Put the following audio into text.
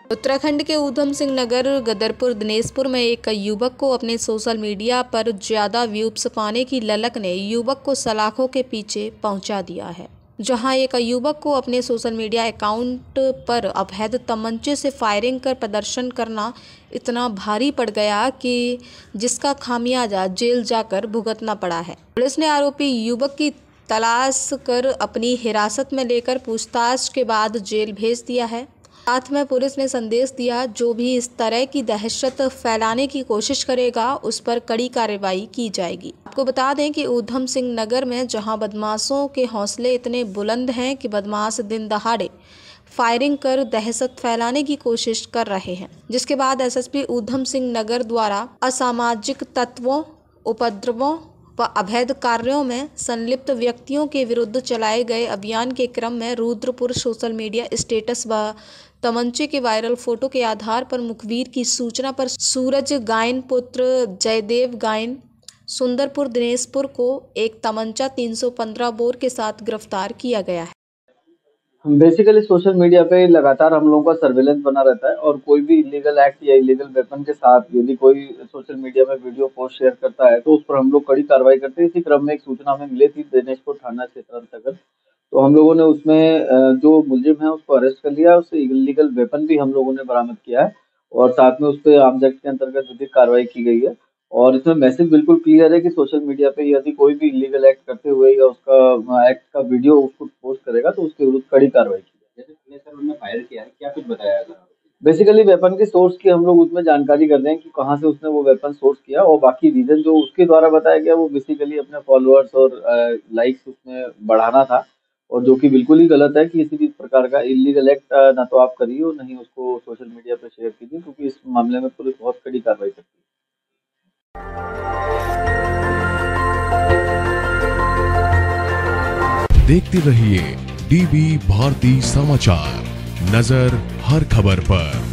उत्तराखंड के ऊधम सिंह नगर गदरपुर दिनेशपुर में एक युवक को अपने सोशल मीडिया पर ज़्यादा व्यूज पाने की ललक ने युवक को सलाखों के पीछे पहुंचा दिया है। जहां एक युवक को अपने सोशल मीडिया अकाउंट पर अवैध तमंचे से फायरिंग कर प्रदर्शन करना इतना भारी पड़ गया कि जिसका खामियाजा जेल जाकर भुगतना पड़ा है। पुलिस ने आरोपी युवक की तलाश कर अपनी हिरासत में लेकर पूछताछ के बाद जेल भेज दिया है। साथ में पुलिस ने संदेश दिया, जो भी इस तरह की दहशत फैलाने की कोशिश करेगा उस पर कड़ी कार्रवाई की जाएगी। आपको बता दें कि ऊधम सिंह नगर में जहां बदमाशों के हौसले इतने बुलंद हैं कि बदमाश दिन दहाड़े फायरिंग कर दहशत फैलाने की कोशिश कर रहे हैं, जिसके बाद एसएसपी ऊधम सिंह नगर द्वारा असामाजिक तत्वों, उपद्रवों व अवैध कार्यों में संलिप्त व्यक्तियों के विरुद्ध चलाए गए अभियान के क्रम में रुद्रपुर सोशल मीडिया स्टेटस व तमंचे के वायरल फोटो के आधार पर मुखबिर की सूचना पर सूरज गायन पुत्र जयदेव गायन सुंदरपुर दिनेशपुर को एक तमंचा 315 बोर के साथ गिरफ्तार किया गया है। बेसिकली सोशल मीडिया पे लगातार हम लोगों का सर्विलेंस बना रहता है और कोई भी इलीगल एक्ट या इलीगल वेपन के साथ यदि कोई सोशल मीडिया में वीडियो पोस्ट शेयर करता है तो उस पर हम लोग कड़ी कार्रवाई करते हैं। इसी क्रम में एक सूचना हमें मिली थी दिनेशपुर थाना क्षेत्र अंतर्गत, तो हम लोगों ने उसमें जो मुलजिम है उसको अरेस्ट कर लिया, उससे इलीगल वेपन भी हम लोगों ने बरामद किया है और साथ में उस पर आर्म्स एक्ट के अंतर्गत विधिक कार्रवाई की गई है। और इसमें मैसेज बिल्कुल क्लियर है कि सोशल मीडिया पे यदि कोई भी इलीगल एक्ट करते हुए या उसका एक्ट का वीडियो उसको पोस्ट करेगा तो उसके विरुद्ध कड़ी कार्रवाई की जाएगी। जैसे पुलिस सर उन्होंने फायर किया है, क्या कुछ बताया था? बेसिकली वेपन के सोर्स की हम लोग उसमें जानकारी कर रहे हैं कि कहाँ से उसने वो वेपन सोर्स किया और बाकी रीजन जो उसके द्वारा बताया गया वो बेसिकली अपने फॉलोअर्स और लाइक्स उसमें बढ़ाना था, और जो कि बिल्कुल ही गलत है कि किसी भी प्रकार का इलीगल एक्ट ना तो आप करिए और नहीं उसको सोशल मीडिया पर शेयर कीजिए, क्योंकि इस मामले में पुलिस बहुत कड़ी कार्रवाई करती है। देखते रहिए डीबी भारती समाचार, नजर हर खबर पर।